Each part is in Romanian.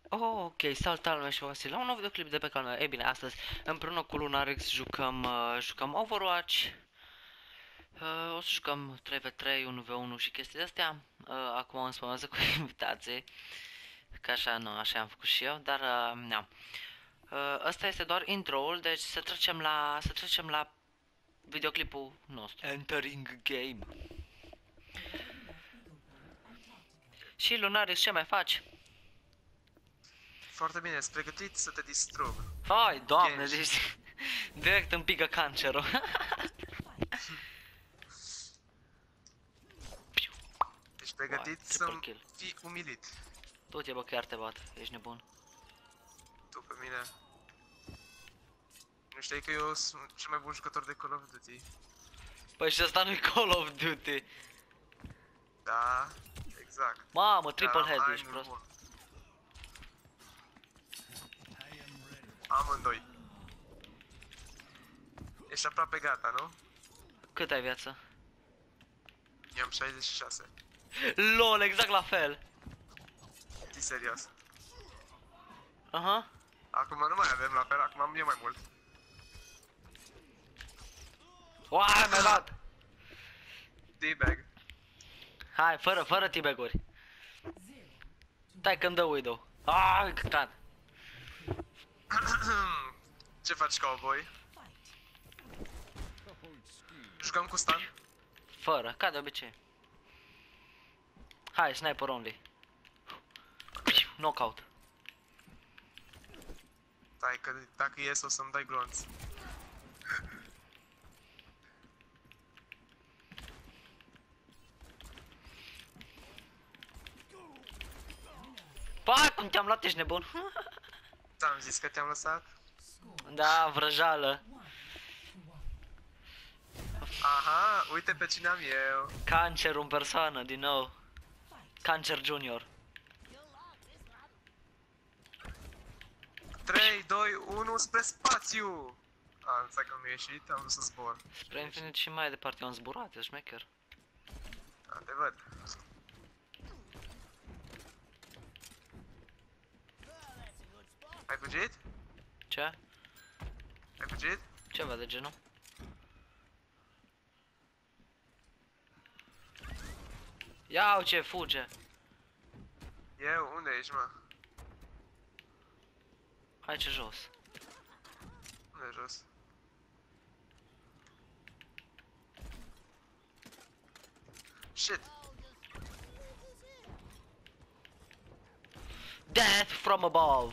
Oh, ok, salutare lumea și Vasile la un nou videoclip de pe canal meu. Ei bine, astăzi împreună cu Lunarix jucăm Overwatch. O să jucăm 3v3, 1v1 și chestii de astea. Acum îmi spămează cu invitații, că așa, nu, așa am făcut și eu, dar nu. Ăsta este doar intro-ul, deci să trecem la videoclipul nostru. Entering game. Și Lunarix, ce mai faci? Foarte bine, ești pregătit să te distrug. Hai, doamne, Ghenji. deci direct îmi pică cancerul. Ești pregătit triple să kill. fii umilit. Tu-te bă, chiar te bat, ești nebun. Tu pe mine. Nu știi că eu sunt cel mai bun jucător de Call of Duty? Păi și ăsta nu-i Call of Duty. Da, exact. Mamă, triple Da, head, hai, ești nu-i prost. bun. Amândoi. Ești aproape gata, nu? Cât ai viață? Eu am 66. LOL, exact la fel. Tii serios. Aha. Acum nu mai avem la fel, acum am eu mai mult. Uai, mi-a dat. D-bag. Hai, fără tibeguri. Stai că-mi dă Widow. Aaaa, căcat. Ce faci, cowboy? Jucăm cu stun? Fără, ca de obicei. Hai, sniper only. Knockout. Stai că dacă ies o să-mi dai glonț. Pai, cum te-am luat, ești nebun. Ți-am zis că te-am lăsat? Da, vrăjală. Aha, uite pe cine am eu. Cancer în persoană, din nou. Cancer Junior. 3, 2, 1, spre spațiu! A, înțeleg că nu mi-a ieșit, am vrut să zbor. Spre infinit și mai departe, eu am zburat, e șmecher. A, te văd. Ai fugit? Ce? Ai fugit? Ceva de genul. Iau ce fuge. Eu? Unde ești, mă? Hai ce jos. Unde jos? Shit! Death from above.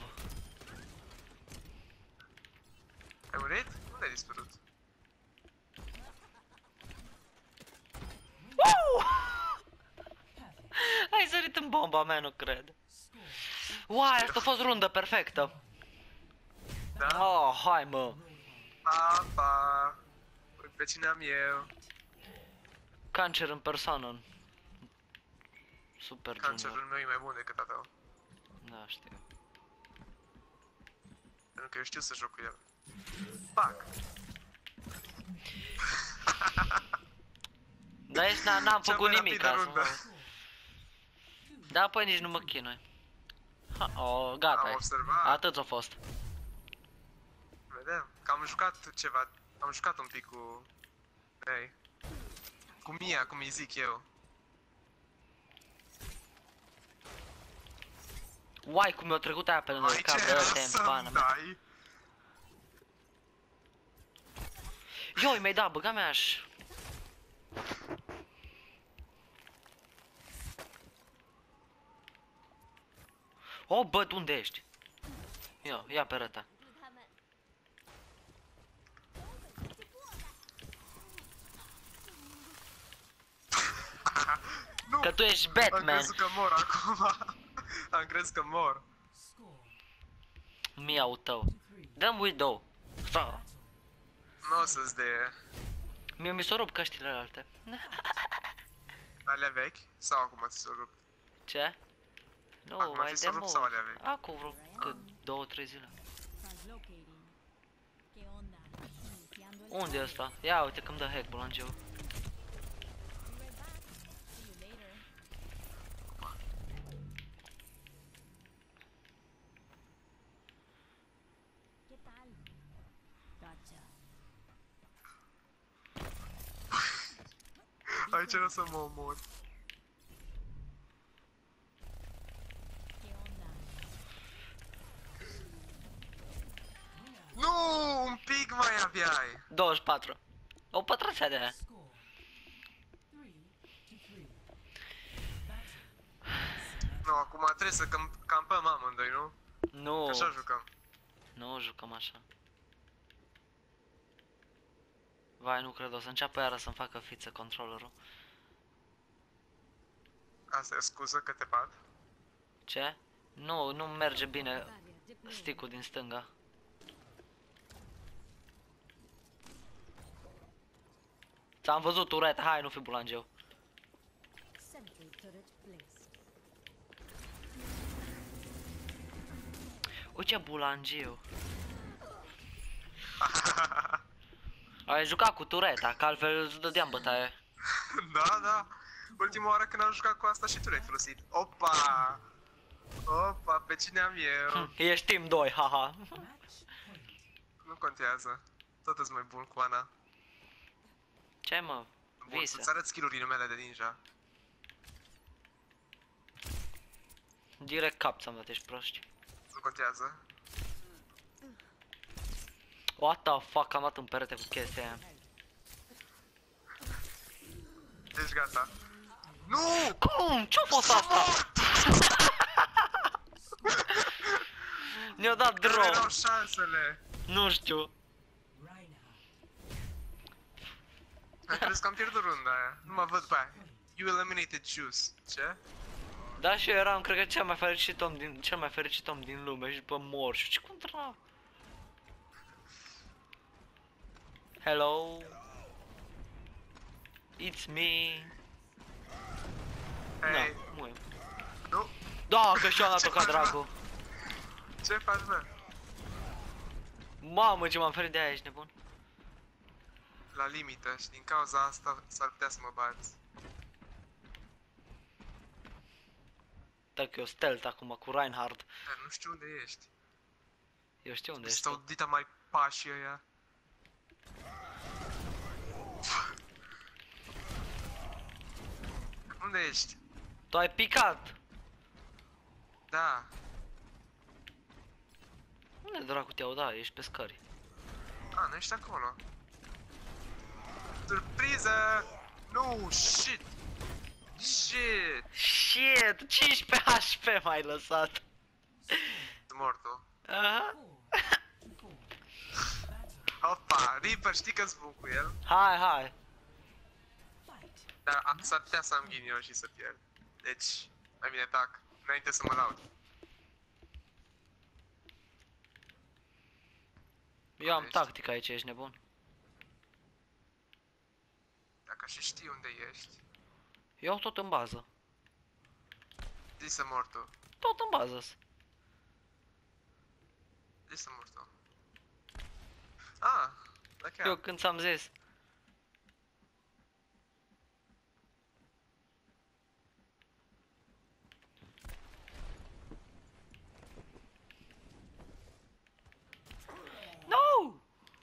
Ai murit? Unde ai dispărut? Ai sărit în bomba mea, nu cred. Uai, asta a fost rundă perfectă. Da? Oh, hai mă. Pa, pa! Uite pe cine am eu. Cancer în persoană. Super Junior. Cancerul meu e mai bun decât a tău. Da, știu. Pentru că eu știu să joc cu el. Pac! Da, ești, n-am Cea făcut mai nimic rapidă azi. rundă. Da, păi nici nu mă chinui. Gata, Am observat. atât a fost. Vedem. Că am jucat ceva. Am jucat un pic cu... Ei. Cu Mia, cum îi zic eu. Uai, cum mi-a trecut aia pe lângă Mai cap, ce de era ăsta în pana să-mi mea. dai? Ioi, mi-ai dat, băga mea aș. Oh, bă, unde ești? Ia pe răta. Nu! Că tu ești Am Batman. crezut că mor acum. Am crezut că mor. Miau tău. Dă-mi Widow. Sau. Nu o să-ți de... Mie mi s-o rup căștile alte. Alea vechi? Sau acum ți s-o rup? Ce? Nu, Acum mai ți de s-o rup sau mult. alea vechi? Acum vreo cât 2-3 zile. Translocating. ¿Qué onda? Iniciando el Unde e ăsta? Ia uite că-mi dă hack bulangeu. Be right back. See you later. tal? Gotcha. Aici nu o să mă omor. ¿Qué onda? Nu, un pic mai aveai. 24. O pătrățea de aia. Nu, acum trebuie să campăm amândoi, nu? Nu. Că așa jucăm. Nu jucăm așa. Vai, nu cred, o să înceapă iară să-mi facă fiță controllerul. Asta e scuză că te bat. Ce? Nu, nu merge bine stick-ul din stânga. Ți-am văzut ureta, hai, nu fi bulangeu. Sentry turret placed. O, ce bulangeu. Ai jucat cu tureta, că altfel îți dădeam bătaie. Da, da. Ultima oară când am jucat cu asta și tu l-ai folosit. Opa! Opa, pe cine am eu? Ești Team 2, haha. Nu contează. Tot îți mai bun cu Ana. Ce mă? Bun, Vise. să-ți arăt skill-urile mele de ninja. Direct cap ți-am dat, ești proști. Nu contează. What the fuck, am dat în perete cu chestia aia. Deci gata. Nu! Cum? Ce-a fost asta? Ne-a dat Care draw. erau șansele? Nu știu. Am crezut că am pierdut runda aia. Nu mă văd pe aia. You eliminated Juice. Ce? Da, și eu eram, cred că cel mai fericit om din lume și după mor și ce contra. Hello. It's me. Da, Hei, muie. nu? Da, că și-am dat-o Ce ca faci, dracu. Ce faci, mă? Mamă, ce m-am ferit de aia, ești nebun. La limită și din cauza asta s-ar putea să mă bați. Dacă eu stealth acum cu Reinhardt. Dar nu știu unde ești. Eu știu unde ești. Stau dita mai pașii ăia. Unde ești? Tu ai picat. Da. Unde dracu te-au dat? Ești pe scări. A, nu ești acolo. Surpriză! Nu, shit! Shit! Shit, 15 HP m-ai lăsat. Sunt mortul. Aha. Opa, Reaper, știi că-s bun cu el? Hai, hai. Dar s-ar putea să am ghinion și să pierd. Deci, mai bine tac, înainte să mă laud. Eu am Ești. tactică aici, ești nebun. Dacă și știi unde ești, Eu tot în bază. zi să mor tu. Tot în bază. Zi să mor tu. Ah, da chiar. Eu când ți-am zis. No!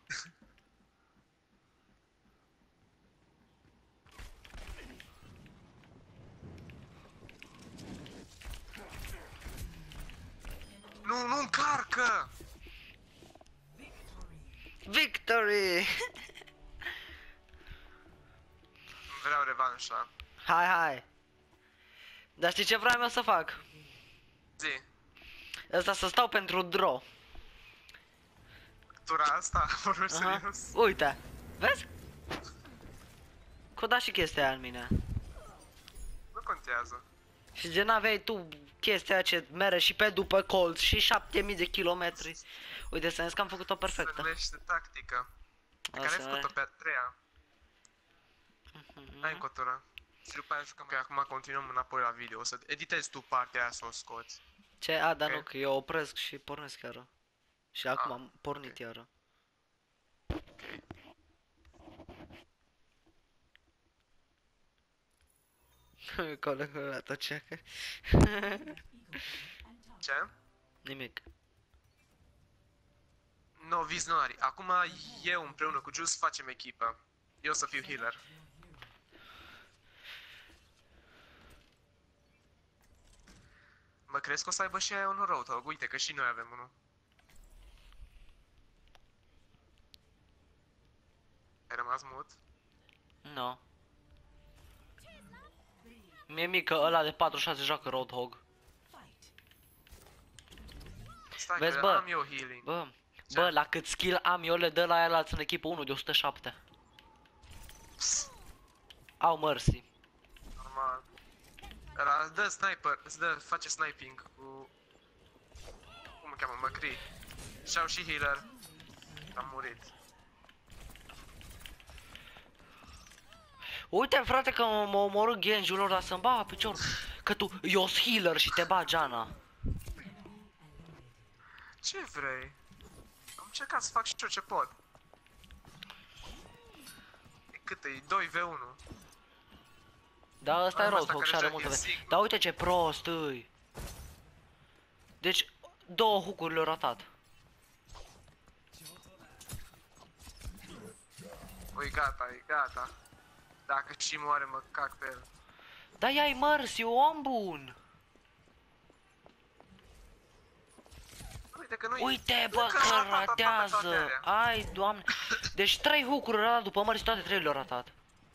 Nu, nu încarcă! Victory! Vreau revanșa. Hai, hai. Dar știi ce vreau eu să fac? Zi, Asta să stau pentru draw. tura asta, vorbești Aha. serios? Uite, vezi? Că da și chestia aia în mine. Nu contează. Și gen aveai tu chestia ce mere și pe după colț și 7000 de kilometri. Uite, să că am făcut-o Se perfectă. numește tactică. Pe care ai Asta făcut-o pe a treia. e. Hai încă o tură. Și după aia jucăm. Ok, acum continuăm înapoi la video. O să editezi tu partea aia să o scoți. Ce? A, dar Ok. nu, că eu opresc și pornesc iară. Și acum Ah, am pornit ok. iară. Colegul ăla tot ceacă. Ce? Nimic. No, Viz nu are. Acum eu împreună cu Juice facem echipă. Eu o să fiu healer. Mă crezi că o să aibă și aia un Roadhog? Uite că și noi avem unul. Ai rămas mut? No. Mi-e mică ăla de 4-6 joacă Roadhog. Stai Vezi, că bă? am eu healing. Bă, la cât skill am eu le dă la aia în echipă 1 de 107. Psst, Au mercy. normal. Ăla îți dă sniper, îți dă, face sniping cu... Cum îl cheamă? McCree. Și-au și healer. Am murit. Uite frate că m-a omorât Genji-ul ăla să-mi bag picior. Că tu, eu sunt healer și te bagi Ana. Ce vrei? Am încercat să fac și eu ce pot. E cât e? 2v1. Da, ăsta e Ăsta Roadhog care și are joacă multă e sigur. Dar uite ce prost îi. Deci, două hook-uri le-au ratat. Ui, gata, e gata. Dacă și moare, mă cac pe el. Dar ia-i mercy, om bun. Uite că nu-i... Uite bă Încă că a ratat toate ratează. alea. Ai, doamne. Deci 3 hook-uri le-au dat după mercy, toate 3 le-au ratat.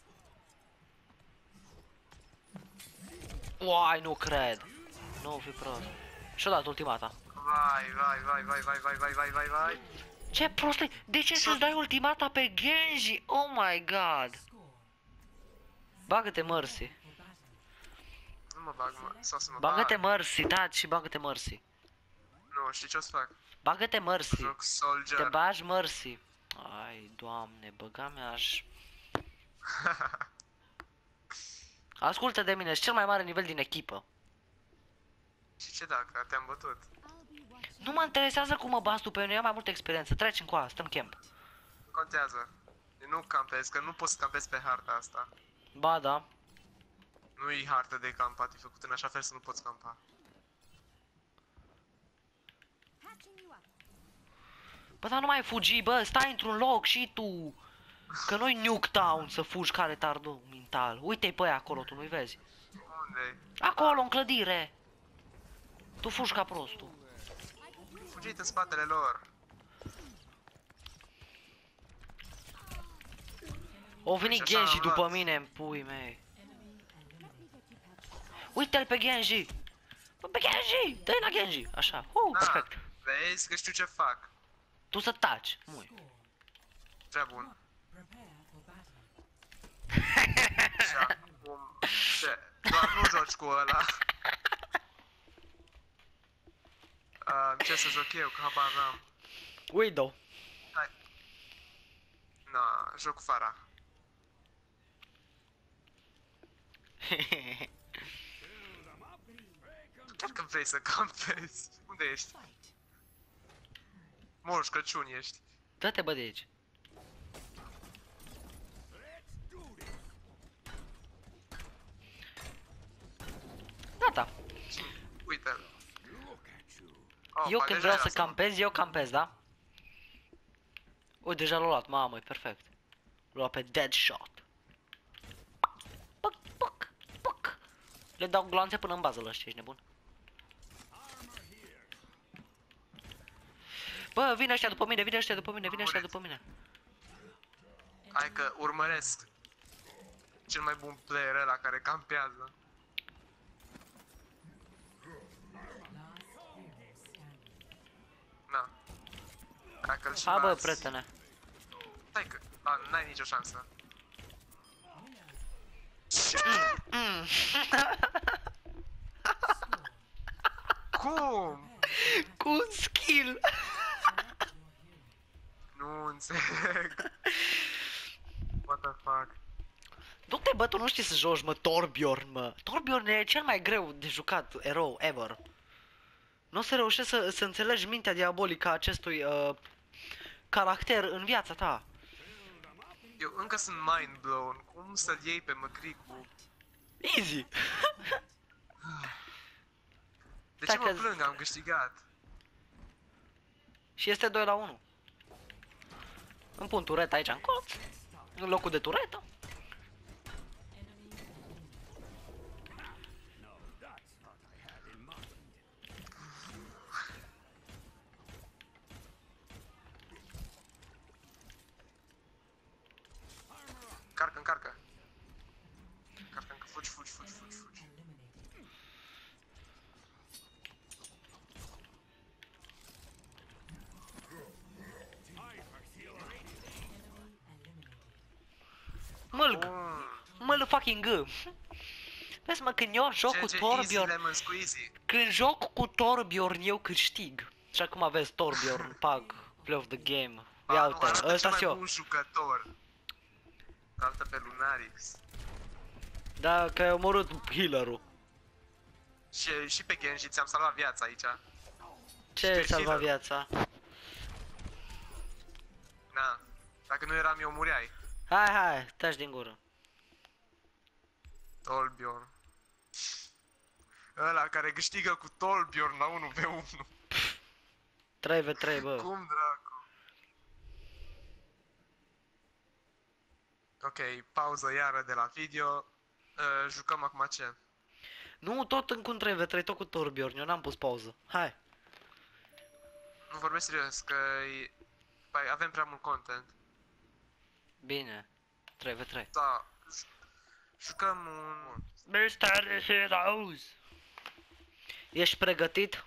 Uai, nu cred. Nu fi prost. Și-o dat ultimata. Vai, vai, vai, vai, vai, vai, vai, vai, vai, vai. Ce prost e? De ce să-ți dai ultimata pe Genji? Oh my god. Bagă-te mercy. Nu mă bag, mă. Sau să mă Bagă-te bag. mercy, da, și bagă-te mercy. Nu, știi ce o să fac? Bagă-te mercy. Joc Te Soldier. bagi mercy. Ai, doamne, băga mea-aș. Ascultă de mine, ești cel mai mare nivel din echipă. Și ce dacă te-am bătut? I'll be watching. Nu mă interesează cum mă bazi tu pe mine, eu am mai multă experiență. Treci încoa, stăm camp. Nu contează. Eu nu campez, că nu poți să campezi pe harta asta. Ba da. Nu e hartă de campat, e făcut în așa fel să nu poți campa. Patching you up. Bă, dar nu mai fugi, bă, stai într-un loc și tu. Că noi Nuketown să fugi ca retardul mental. Uite-i pe aia acolo, tu nu-i vezi. Unde? Acolo, în clădire. Tu fugi ca prostul. Fugit în spatele lor. O venit Și așa Genji am după luat. mine, în pui mei. Uite-l pe Genji. Bă, pe Genji, dă-i la Genji. Așa, perfect. Vezi că știu ce fac. Tu să taci, mui. Prea bun. Și acum... Ce? Doar nu joci cu ăla. Ce să joc eu, că habar n-am. Widow. Hai. Na, joc cu Fara. Chiar că vrei să campezi. Unde ești? Moș Crăciun ești. Dă-te bă de aici. Gata. Uite-l. Eu când vreau să campez, eu campez, da? Uite, deja l-a luat, mamă, e perfect. L-a luat pe Deadshot. Puc, puc, puc. Le dau gloanțe până în bază la ăștia, ești nebun? Bă, vine ăștia după mine, vine ăștia după mine, vine ăștia după mine. Hai că urmăresc. Cel mai bun player ăla care campează. Na. Dacă-l și Hai bă, bați- prietene. Stai că... n-ai nicio șansă. Ce? Cum? Cu un skill. Nu înțeleg. What the fuck? Du-te bă, tu nu știi să joci, mă, Torbjorn, mă. Torbjorn e cel mai greu de jucat erou ever. Nu o să reușești să înțelegi mintea diabolică a acestui caracter în viața ta. Eu încă sunt mind blown. Cum să-l iei pe McCree cu... Easy. De Stai ce mă că- plâng? Am câștigat. Și este 2 la 1. Îmi pun tureta aici în colț, în locul de turetă. Încarcă, încarcă. Încarcă, încă fugi, fugi, fugi, fugi, fugi. Mălg, măl fucking G. Vezi mă, când eu joc cu Easy Torbjorn, lemon squeezy. când joc cu Torbjorn eu câștig. Și acum aveți Torbjorn, pag, play of the game. Ia uite, Arată ăsta cel și mai eu. bun jucător. Arată pe Lunarix. Da, că ai omorât healer-ul. Și pe Genji ți-am salvat viața aici. Ce Știi salva healer-ul? viața? Na. Dacă nu eram eu, mureai. Hai, taci din gură. Torbjorn. Ăla care câștigă cu Torbjorn la 1v1. 3v3, bă. Cum dracu? Ok, pauză iară de la video. Jucăm acum ce? Nu, tot încă un 3v3, tot cu Torbjorn, eu n-am pus pauză. Hai. Nu vorbesc serios, că păi, avem prea mult content. Bine. 3v3. Da. Jucăm un... Mr. Heroes! Ești pregătit?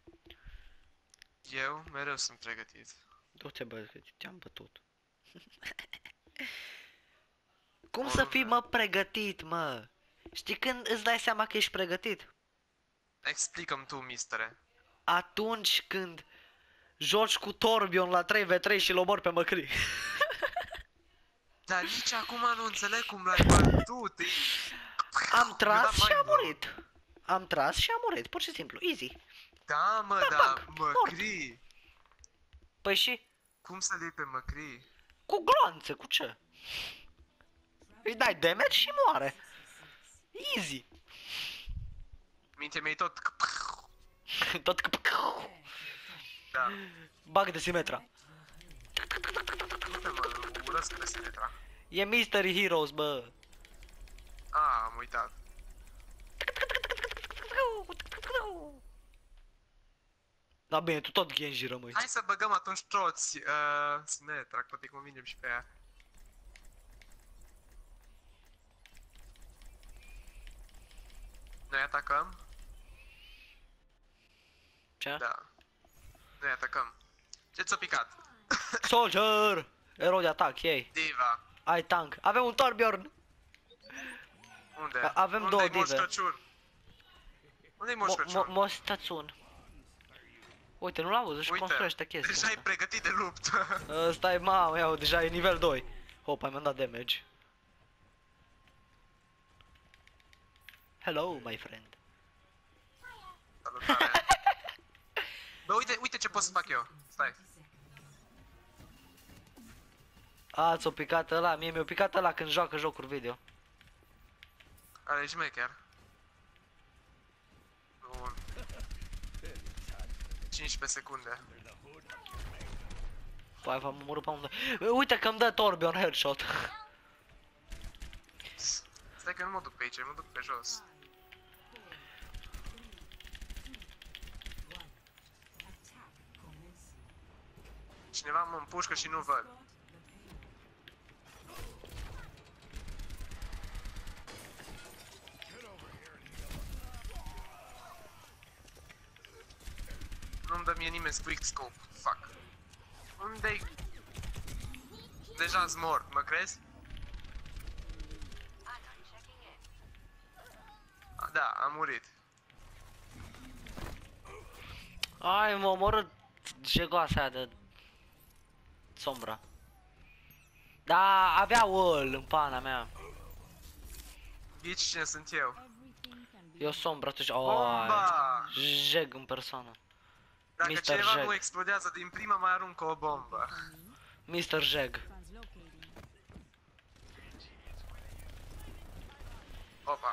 Eu mereu sunt pregătit. Du-te bă, că te-am bătut. Cum să fii mă pregătit, mă? Știi când îți dai seama că ești pregătit? Explică-mi tu, mistere. Atunci când joci cu Torbjorn la 3v3 și-l omori pe măcri. Dar nici acum nu înțeleg cum l-ai bătut. Am tras dat și a mind-blow. murit. Am tras și a murit, pur și simplu, easy. Da, mă, Da, da, bag, măcri. Păi și Cum să-l iei pe măcri? cu gloanțe, cu ce? Îi dai damage și moare. Easy. Mintea mea e tot... Tot că... Da. Bag de Simetra. Nu te mă, urăsc pe Simetra. E Mystery Heroes, bă. Am uitat. Da bine, tu tot Genji rămâi. Hai să băgăm atunci toți Simetra, că poate convingem și pe ea. Noi atacăm? Ce? Da. Noi atacăm. Ce ți-a picat? Soldier! Erou de atac, ei. Diva. Ai tank. Avem un Torbjorn. Unde? Avem Unde-i două Moș dive. Crăciun? Unde-i Moș Crăciun? Mostatsun. Uite, nu-l auzi, își construiește chestia deja e asta. pregătit de luptă. Ăsta e, mamă, iau, deja e nivel 2. Hopa, mi-am dat damage. Hello, my friend. Salutare. Bă, uite ce pot să fac eu. Stai. A, ți-o picat ăla, mie mi-a picat ăla când joacă jocuri video. Are șmecher. Bun. 15 secunde. Păi, v-am omorât pe unde. Uite că îmi dă Torbjorn headshot. Stai că nu mă duc pe aici, mă duc pe jos. Cineva mă împușcă și nu văd. Nu-mi dă mie nimeni quick scope. Fuck. Unde-i? Deja-s mort, mă crezi? Da, am murit. Ai, mă omorât jegoasa aia de sombra. Da, avea ul în pana mea. Ghici cine sunt eu. Everything can be Eu sombra, tu Bomba! Jeg în persoană. Dacă Mr. cineva Jag. nu explodează din prima, mai aruncă o bombă. Mr. Jeg. translocating. Opa.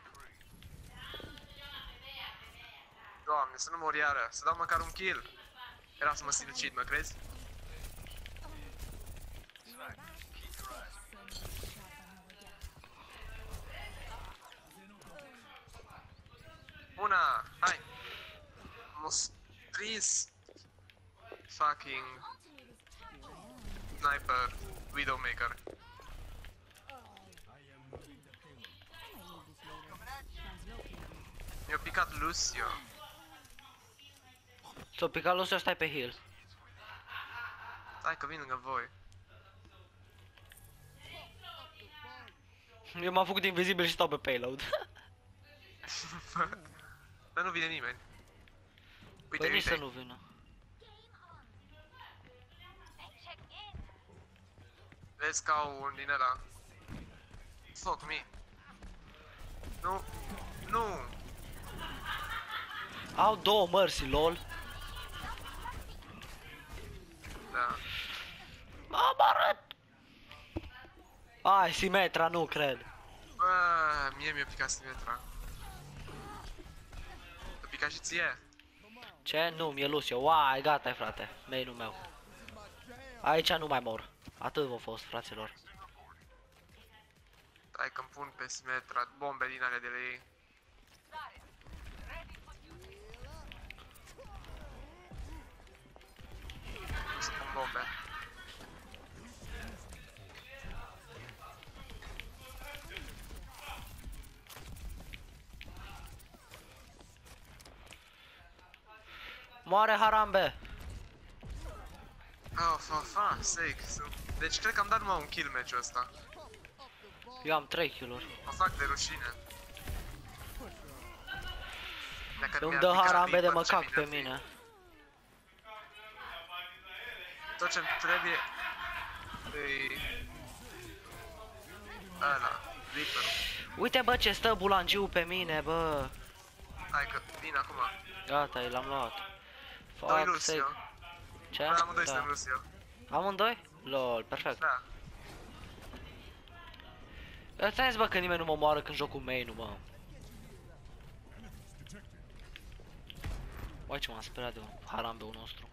Doamne, să nu mor iară, să dau măcar un kill. Era să mă sinucid, mă crezi? Una, hai! M-a prins fucking sniper, Widowmaker. Mi-a picat Lucio. S-o picat lui să stai pe heal. Stai că vin lângă voi. Eu m-am făcut invizibil și stau pe payload. Dar nu vine nimeni. Uite, Păi nici uite. să nu vină. Vezi ca un din ăla. Fuck me. Nu. Nu. Au două mărsi, lol. Da. M-am arăt! Ai, Simetra, nu cred. Bă, mie mi-a picat Simetra. Te pica și ție? Ce? Nu, mi-e Lucio. Uai, gata, frate. Main-ul meu. Aici nu mai mor. Atât v-a fost, fraților. Hai că-mi pun pe Simetra bombe din alea de la ei. Nu să pun bombe. Moare Harambe! Oh, for fuck's sake. Deci cred că am dat numai un kill meciul ăsta. Eu am 3 kill-uri. Mă fac de rușine. Dacă Îmi mi-ar dă pica Harambe de Reaper, ce măcac bine pe ar fi. mine. Tot ce-mi trebuie e ăla, Reaper-ul. Uite, bă, ce stă bulangiu pe mine, bă. Hai că vin acum. Gata, l-am luat. Doi Fuck Lucio. sake. Ce? Bă, amândoi Da. suntem Lucio. Amândoi? Lol, perfect. Da. Îți ai zis, bă, că nimeni nu mă moară când joc cu main-ul, mă. Uai, ce m-am speriat de un Harambe-ul nostru.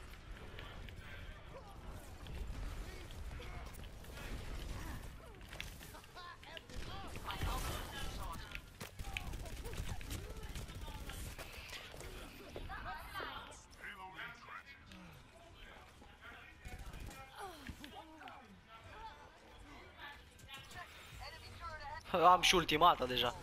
Am și ultimata deja.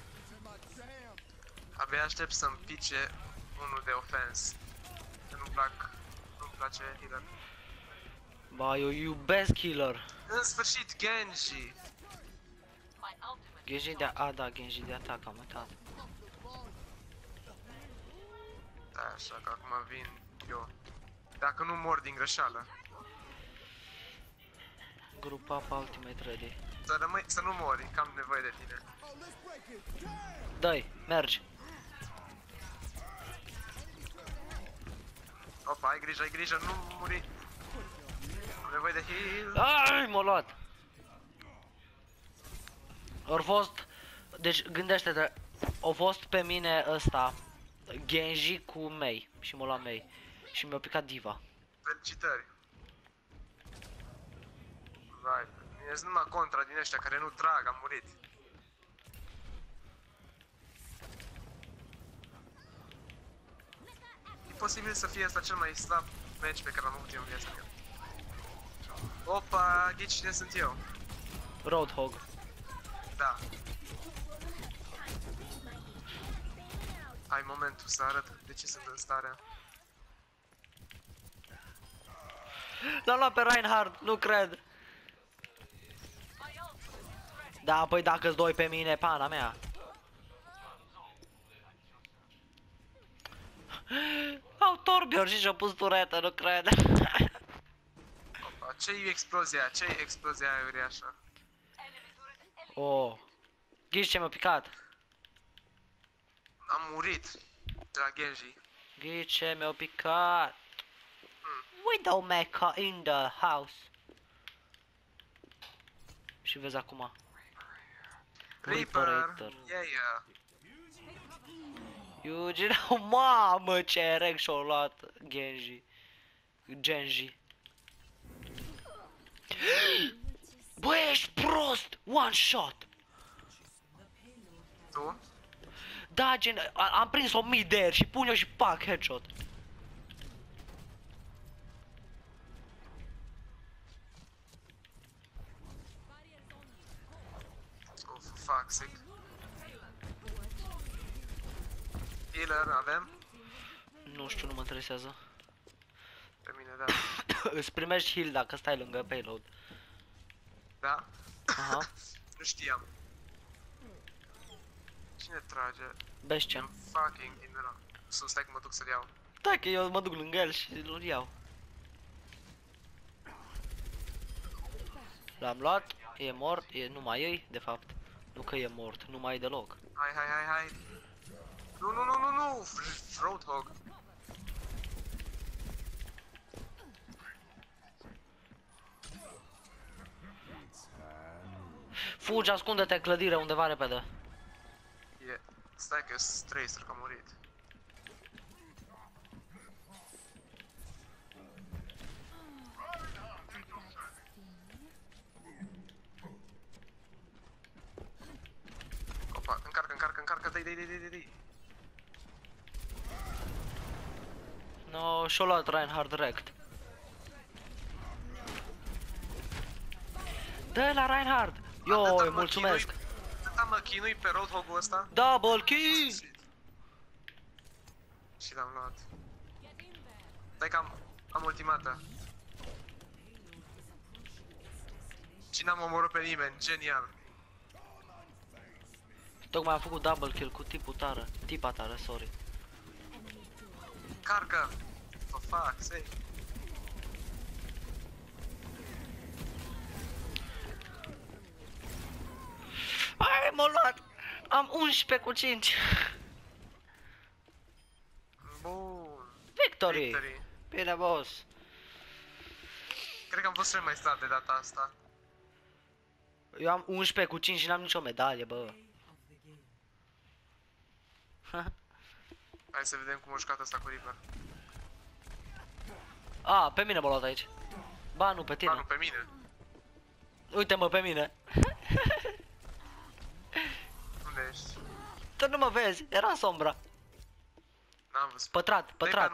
Abia aștept să-mi pice unul de ofens. Că nu-mi place healer. Ba, eu iubesc healer. În sfârșit, Genji! Genji de... A, da, Genji de atac, am uitat. Da, așa că acum vin eu. Dacă nu mor din greșeală. Grup up ultimate ready. Să nu mori, că am nevoie de tine. Dă-i, mergi. Opa, ai grijă, nu muri. Am nevoie de heal. Ai, m-a luat. Au fost... Deci, gândește-te, au fost pe mine ăsta, Genji cu Mei. Și m-a luat Mei. Și mi-a picat Diva. Felicitări. Vai, mie sunt numai contra din ăștia care nu trag, am murit. E posibil să fie asta cel mai slab match pe care l-am avut eu în viața mea. Opa, ghici cine sunt eu? Roadhog. Da. Ai momentul să arăt de ce sunt în stare. L-am luat pe Reinhardt, nu cred. Da, păi dacă-s doi pe mine, pana mea. Au Torbjorn și-a pus turetă, nu cred. Opa, ce-i explozia? Ce-i explozia aia uriașă? Oh. Ghiși ce mi-a picat? Am murit de la Genji. Ghiși ce mi-a picat? Widowmaker in the house. Și vezi acum. Reaper, Reaper. yeah. Eugene, mamă ce reg și-a luat Genji. Genji. Bă, ești prost! One shot! Tu? Da, gen, am prins o mid-air și pun eu și pac, headshot. Oh, for fuck's sake. Healer avem? Nu știu, nu mă interesează. Pe mine, da. Îți primești heal dacă stai lângă payload. Da? Aha. Nu știam. Cine trage? Bastion. Fucking din ăla. Stai că mă duc să-l iau. Da, că eu mă duc lângă el și îl iau. L-am luat, e mort, nu mai e, de fapt. Nu că e mort, nu mai e deloc. Hai. Nu! Roadhog. Fugi, ascunde-te în clădire undeva repede. E... Stai că sunt Tracer, că a murit. Opa, încarcă, dai. No, și-o luat Reinhardt direct. Dă la Reinhardt! Yo, mulțumesc! Atâta mă chinui pe Roadhog-ul ăsta. Double kill! Și l-am luat. Stai că am ultimata. Și n-am omorât pe nimeni, genial. Tocmai am făcut double kill cu tipa tare, sorry. Carcă! For fuck's sake. Ai, m-a luat! Am 11 cu 5. Bun. Victory! Bine, boss! Cred că am fost cel mai stat de data asta. Eu am 11 cu 5 și n-am nicio medalie, bă. Hai să vedem cum a jucat asta cu Reaper. A, pe mine m-a luat aici. Ba, nu, pe tine. Ba, nu pe mine. Uite-mă pe mine. Unde ești? Tu nu mă vezi, era sombra. N-am văzut. Pătrat.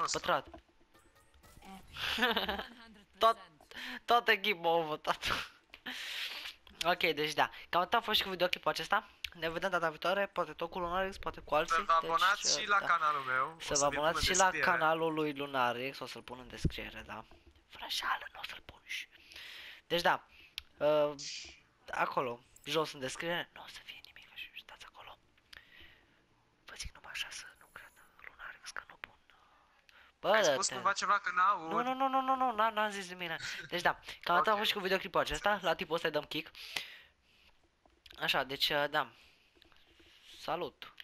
Toată echipa a votat. Ok, deci da. Cam atât a fost și cu videoclipul acesta. Ne vedem data viitoare, poate tot cu Lunarix, poate cu alții. Să vă abonați deci, și la da. canalul meu. Să vă abonați și la canalul lui Lunarix, o să-l pun în descriere, da. Frășală, nu o să-l pun și. Deci da, acolo, jos în descriere, nu o să fie nimic, și stați acolo. Vă zic numai așa să nu credă Lunarix că nu pun. Bă, Ai spus cumva ceva că n-aud? Nu, n-am zis nimic. Deci da, cam atât a fost și cu videoclipul acesta, la tipul ăsta îi dăm kick. Așa, deci da. Salut!